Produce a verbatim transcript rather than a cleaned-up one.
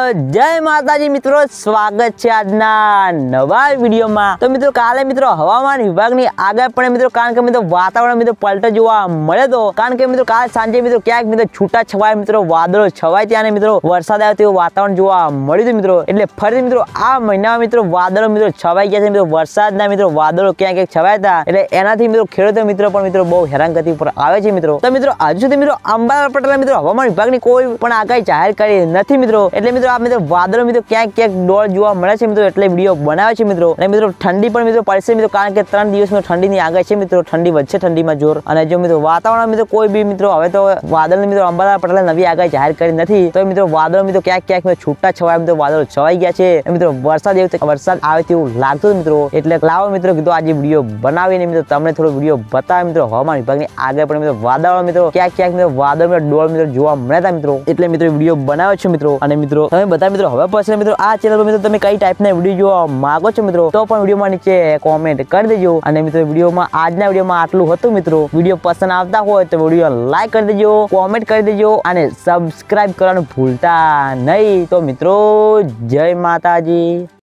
જય માતાજી મિત્રો, સ્વાગત છે આજના નવા વિડીયોમાં। તો મિત્રો કાલે મિત્રો હવામાન વિભાગની આગાહી પણ મિત્રો કારણ કે મિત્રો વાતાવરણ મિત્રો પલટો જોવા મળે તો કારણ કે મિત્રો કાલે સાંજે મિત્રો ક્યાંક મિત્રો છૂટા છવાયા મિત્રો વાદળો છવાય ત્યાં મિત્રો વરસાદ આવ્યો તેવું વાતાવરણ જોવા મળ્યું હતું મિત્રો। એટલે ફરી મિત્રો આ મહિનામાં મિત્રો વાદળો મિત્રો છવાઈ ગયા છે મિત્રો વરસાદના મિત્રો વાદળો ક્યાંક ક્યાંક છવાયા હતા એટલે એનાથી મિત્રો ખેડૂતો મિત્રો પણ મિત્રો બહુ હેરાનગતિ ઉપર આવે છે મિત્રો। તો મિત્રો હજુ સુધી મિત્રો અંબાલાલ પટેલે મિત્રો હવામાન વિભાગની કોઈ પણ આગાહી જાહેર કરી નથી મિત્રો। એટલે મિત્રો આ મિત્રો વાદળો મિત્રો ક્યાંક ક્યાંક ડોળ જોવા મળે છે મિત્રો એટલે વિડીયો બનાવે છે મિત્રો। અને મિત્રો ઠંડી પણ મિત્રો પડશે મિત્રો કારણ કે ત્રણ દિવસમાં ઠંડીની આગાહી છે મિત્રો। ઠંડી વધશે ઠંડીમાં જોર અને જો મિત્રો વાતાવરણ મિત્રો કોઈ બી મિત્રો હવે તો વાદળ મિત્રો અંબાલાલ પટેલે નવી આગાહી જાહેર કરી નથી તો મિત્રો વાદળો મિત્રો ક્યાંક ક્યાંક છૂટા છવાયા મિત્રો વાદળો છવાઈ ગયા છે મિત્રો વરસાદ એવું વરસાદ આવે તેવું લાગતું મિત્રો। એટલે લાવો મિત્રો કીધું આજે વિડીયો બનાવીને મિત્રો તમને થોડો વિડીયો બતાવે મિત્રો હવામાન વિભાગની આગાહી પણ મિત્રો વાદળો મિત્રો ક્યાંક ક્યાંક મિત્રો વાદળ મિત્રો ડોળ મિત્રો જોવા મળ્યા હતા મિત્રો। એટલે મિત્રો વિડીયો બનાવ્યો છે મિત્રો। અને મિત્રો તમે બધા મિત્રો હવે પછી મિત્રો આ ચેનલ પર મિત્રો તમે કઈ ટાઈપના વિડીયો જોવા માંગો છો મિત્રો તો પણ વિડીયોમાં નીચે કોમેન્ટ કરી દેજો। અને મિત્રો વિડીયોમાં આજના વિડીયોમાં આટલું હતું મિત્રો। વિડીયો પસંદ આવતા હોય તો વિડીયો લાઈક કરી દેજો, કોમેન્ટ કરી દેજો અને સબસ્ક્રાઇબ કરવાનું ભૂલતા નહીં। તો મિત્રો જય માતાજી।